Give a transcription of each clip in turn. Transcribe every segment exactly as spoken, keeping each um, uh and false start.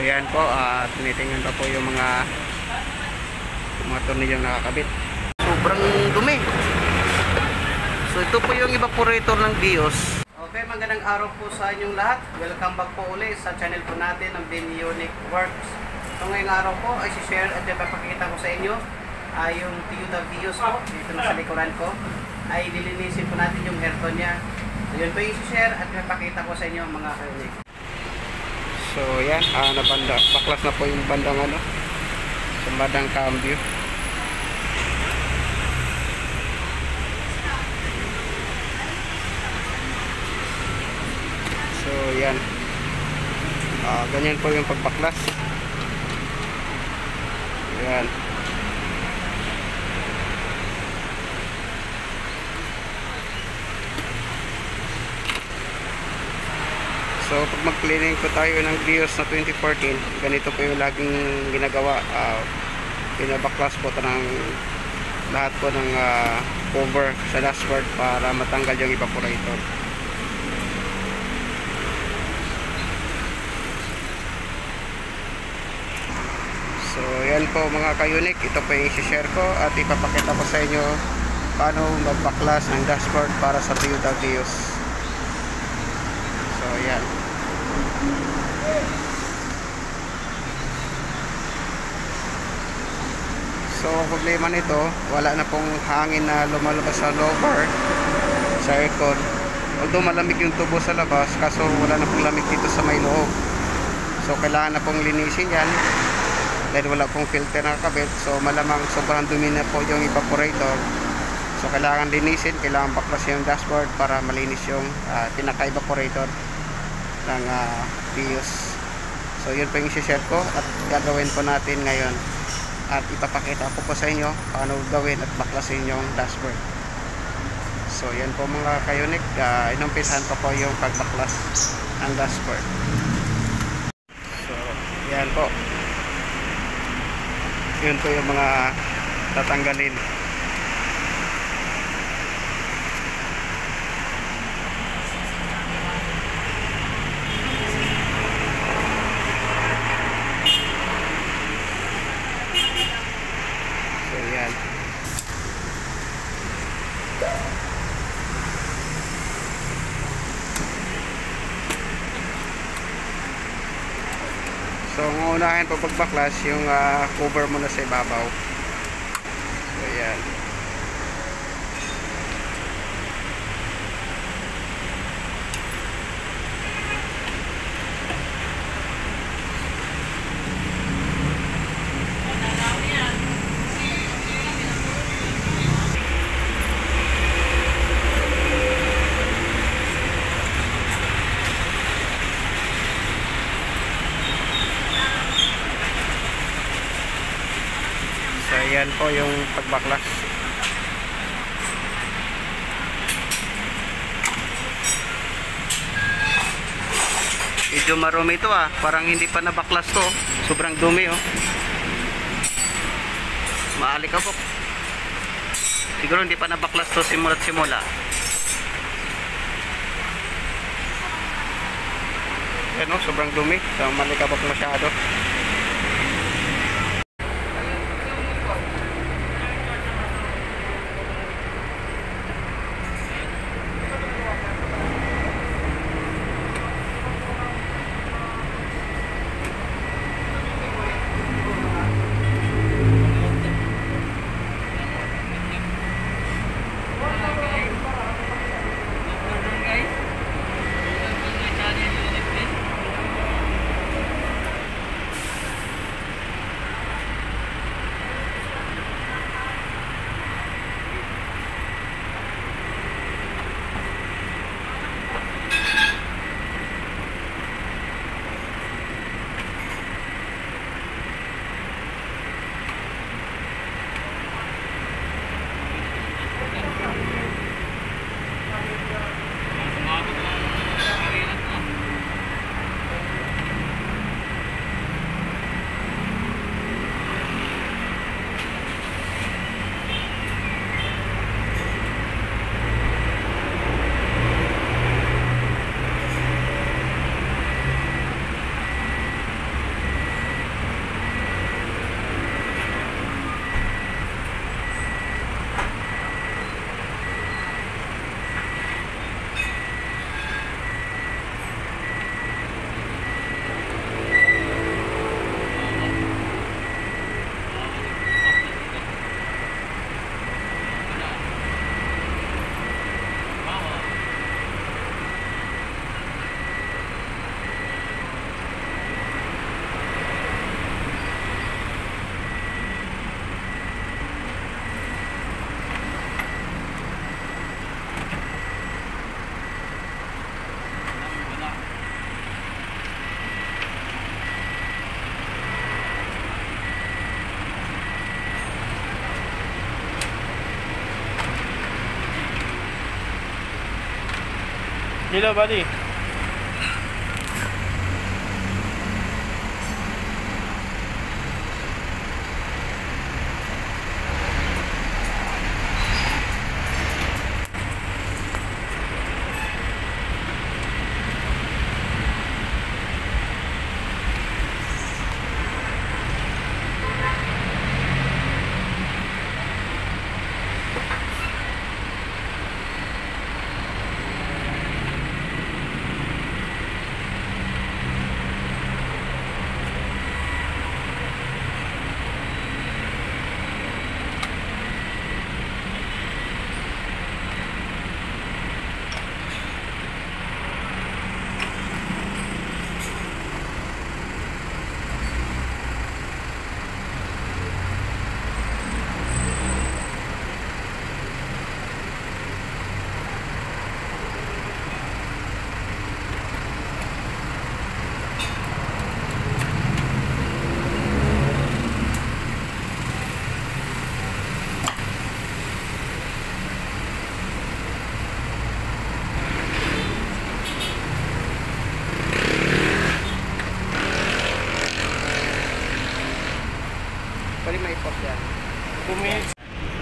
yan po, uh, tinitingnan pa po yung mga mga tornilyong nakakabit. Sobrang dumi. So ito po yung evaporator ng Vios. Okay, magandang araw po sa inyong lahat. Welcome back po ulit sa channel po natin ng Binionic Works. So ngayong araw po ay si-share at ipapakita ko sa inyo ay uh, yung Toyota Vios po. Dito na sa likuran ko ay dilinisin po natin yung aircon niya. So yun po yung si-share at ipapakita ko sa inyo mga kaibigan. So yan, uh, nabanda, baklas na po yung bandang ano, sa bandang cambio. So yan, uh, ganyan po yung pagbaklas. Yan. So pag mag-cleaning po tayo ng Vios na twenty fourteen, ganito po yung laging ginagawa. Uh, pinabaklas po ito ng lahat po ng uh, cover sa dashboard para matanggal yung evaporator. So yan po mga ka-unique, ito po yung isi-share ko at ipapakita ko sa inyo paano magbaklas ng dashboard para sa Toyota Vios. So yan. So problema nito, wala na pong hangin na lumalabas sa lower sa aircon. Although malamig yung tubo sa labas, kaso wala na pong lamig dito sa may loob. So kailangan na pong linisin yan dahil wala pong filter na kakabit. So malamang sobrang dumi na po yung evaporator. So kailangan linisin, kailangan baklasin yung dashboard para malinis yung uh, pinaka-evaporator ng uh, Vios. So yun po yung isi-share ko at gagawin po natin ngayon at ipapakita ko po sa inyo paano gawin at baklasin yung dashboard. So yan po mga ka-unique, uh, inumpisahan ko po yung pagbaklas ng dashboard. So yan po, yun po yung mga tatanggalin. So ang unahin pag pagbaklas yung uh, cover muna sa ibabaw. So yan. So yan po yung pagbaklas. Medyo marumi ito ah, parang hindi pa nabaklas to. Sobrang dumi oh. Maalik ako. Siguro hindi pa nabaklas to simula't simula. Yan oh, sobrang dumi. So malikabok masyado. Hello, buddy. Pwede may pop yan. two minutes.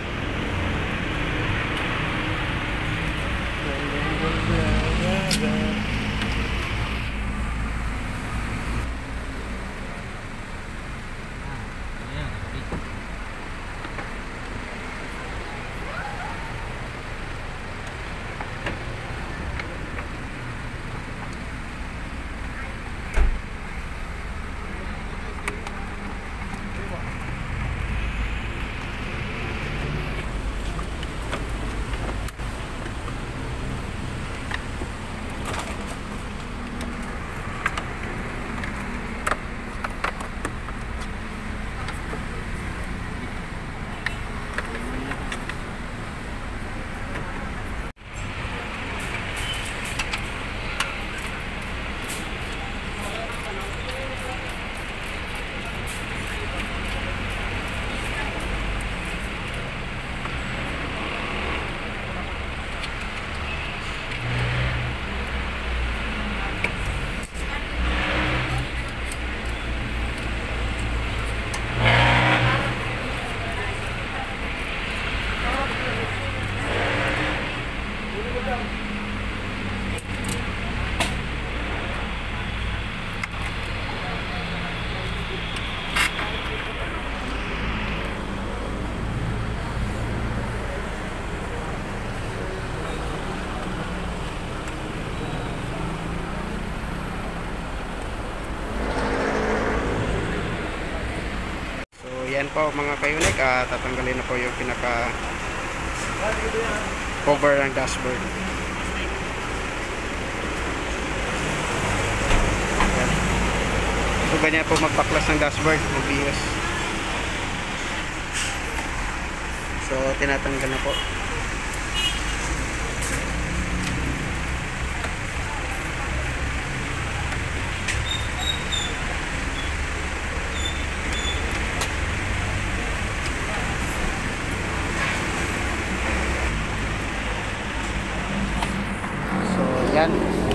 Yan po mga kayunik, uh, tatanggalin na po yung pinaka cover ng dashboard. Yan. So ganyan po magpaklas ng dashboard, magbihos. So tinatanggal na po. Yan.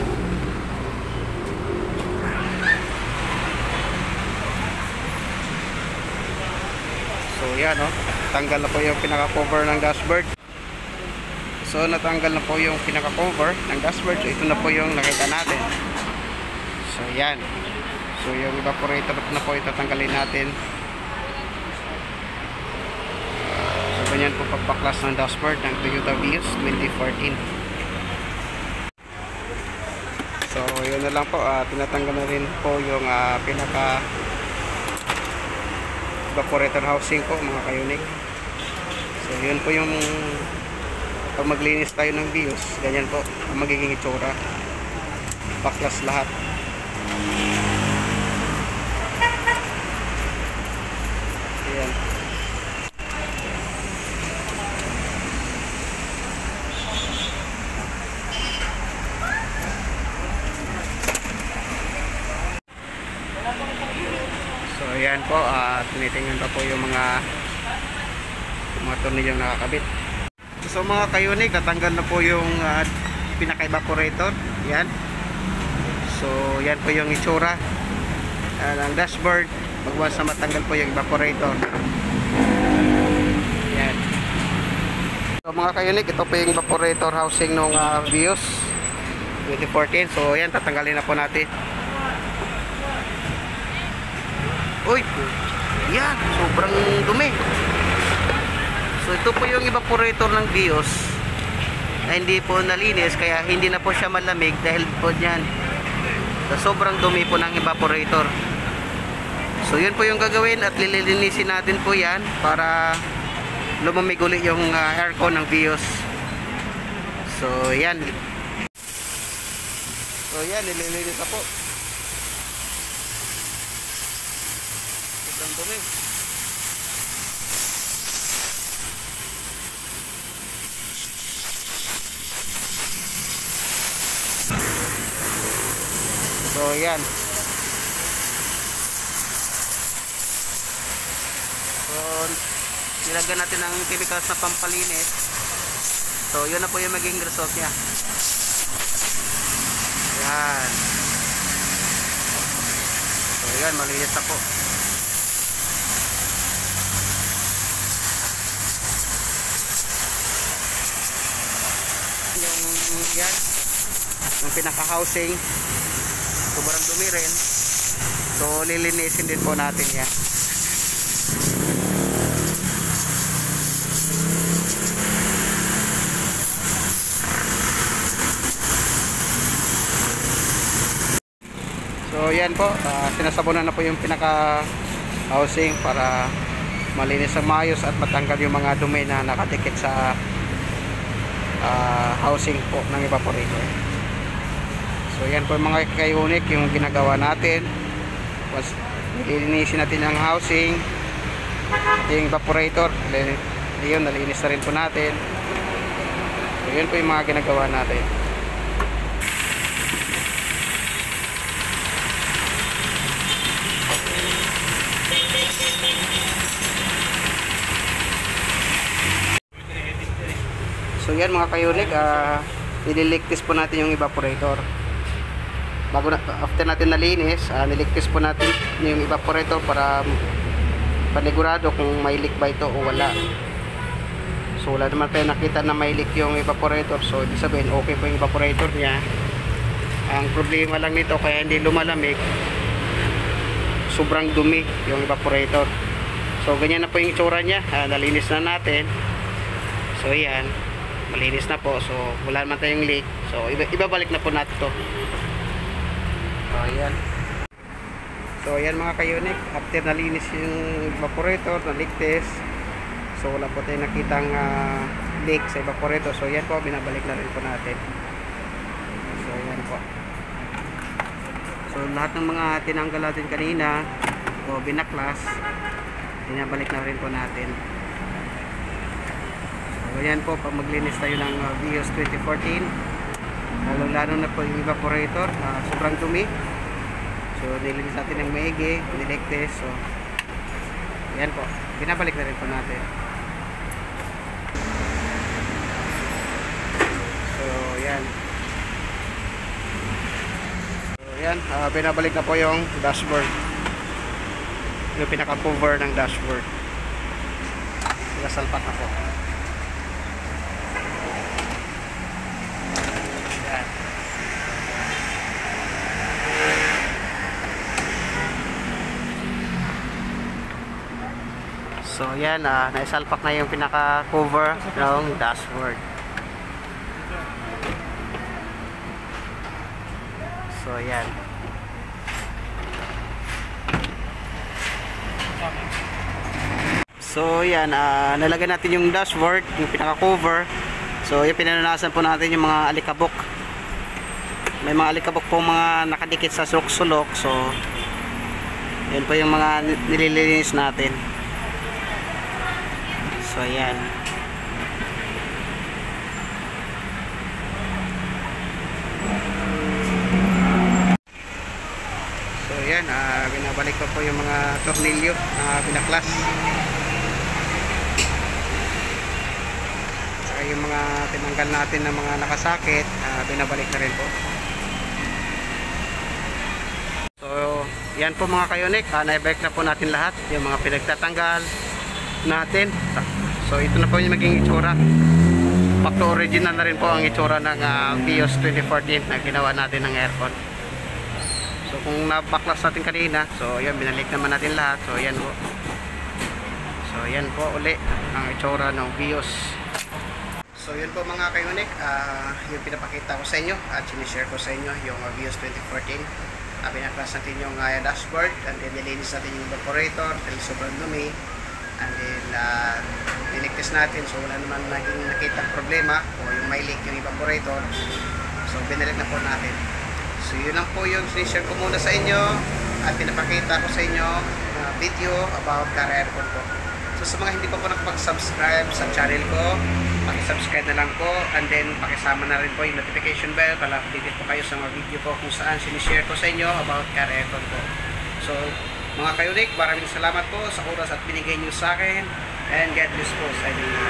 So yan oh, tanggal na po yung pinaka-cover ng dashboard. So natanggal na po yung pinaka-cover ng dashboard. So ito na po yung nakita natin. So yan. So yung evaporator na po itatanggalin natin. So ganyan po pagpaklas ng dashboard ng Toyota Vios twenty fourteen. So yun na lang po, uh, tinatanggal na rin po yung uh, pinaka evaporator housing po mga kayunik. So yun po yung pag maglinis tayo ng Vios, ganyan po ang magiging itsura, paklas lahat. Ayan. So ayan po, uh, tinitingnan pa po yung mga mga tornilyong nakakabit. So mga kayunik, natanggal na po yung uh, pinaka-evaporator. Yan. So yan po yung itsura uh, ng dashboard pag once na matanggal po yung evaporator. Yan. So mga ka-unique, ito po yung evaporator housing ng uh, Vios twenty fourteen. So yan, tatanggalin na po natin. Uy, yan, sobrang dumi. So ito po yung evaporator ng Vios na hindi po nalinis, kaya hindi na po siya malamig dahil po dyan so, sobrang dumi po ng evaporator. So yun po yung gagawin at lilinisin natin po yan para lumamig ulit yung uh, aircon ng Vios. So yan. So yan, nililinis na po. Sobrang dumi. So yan. So nilagyan natin ng chemicals na pampalinis. So yun na po yung maging result niya. Yan. So yan, malinis na po. Yung yan, yung pinaka-housing sobrang dumi rin. So lilinisin din po natin yan. So yan po, uh, sinasabunan na po yung pinaka housing para malinis ang maayos at matanggal yung mga dumi na nakadikit sa uh, housing po ng evaporator. So yan po mga ka-unique yung ginagawa natin. Once nilinisin natin ang housing at yung evaporator, yun, nalinis na rin po natin. So yan po yung mga ginagawa natin. So yan mga ka-unique, uh, nililigtis po natin yung evaporator. Bago na, after natin nalinis, uh, niligtis po natin yung evaporator para panigurado kung may leak ba ito o wala. So wala naman tayo nakita na may leak yung evaporator. So ibig sabihin okay po yung evaporator niya. Ang problema lang nito kaya hindi lumalamig, sobrang dumi yung evaporator. So ganyan na po yung itsura niya. uh, Nalinis na natin. So yan, malinis na po. So wala naman tayong leak. So iba, ibabalik na po natin to. So ayan. So ayan mga ka-unique, after nalinis yung evaporator, naligtis, so wala po tayong nakitang uh, leak sa evaporator. So ayan po, binabalik na rin po natin. So ayan po. So lahat ng mga tinanggal natin kanina o binaklas, binabalik na rin po natin. So ayan po, pag maglinis tayo ng uh, Vios twenty fourteen, lalo lalo na po yung evaporator, uh, sobrang dumi. So nilinis natin ng maigi, niligtis. So yan po, binabalik na rin po natin. So yan. So yan, uh, binabalik na po yung dashboard, yung pinaka cover ng dashboard. Nasalpak na po. So yan, uh, naisalpak na yung pinaka cover ng dashboard. So yan. So yan, uh, nalagyan natin yung dashboard, yung pinaka cover. So yung pinananasan po natin yung mga alikabok. May mga alikabok po mga nakadikit sa sulok-sulok. So yan po yung mga nililinis natin. So ayan. So ayan, uh, binabalik ko po yung mga tornilyo na binaklas. Saka yung mga tinanggal natin ng mga nakasakit, uh, binabalik na rin po. yan po mga kayunik, uh, naibalik na po natin lahat yung mga pinagtatanggal natin. So ito na po yung maging itsura. Back to original na rin po ang itsura ng uh, Vios twenty fourteen na ginawa natin ng aircon. So kung nabaklas natin kanina, so yan, binalik naman natin lahat. So yan po. So yan po uli ang itsura ng Vios. So yun po mga kayunik, uh, yung pinapakita ko sa inyo at sinishare ko sa inyo yung uh, Vios twenty fourteen. Uh, pinaklas natin yung uh, dashboard, and then nilinis natin yung evaporator dahil sobrang dumi, and then uh, tiniktis natin, so wala naman naging nakitang problema o yung may leak yung evaporator. So binalik na po natin. So yun lang po yung sinishare ko muna sa inyo at pinapakita ko sa inyo uh, video about car aircon po. So sa mga hindi pa po nakapag-subscribe sa channel ko, paki-subscribe na lang po, and then pakisama na rin po yung notification bell para updated po kayo sa mga video ko kung saan sinishare ko sa inyo about car aircon po. So mga kayunik, maraming salamat po sa oras at binigay nyo sa akin, and God bless po sa inyo.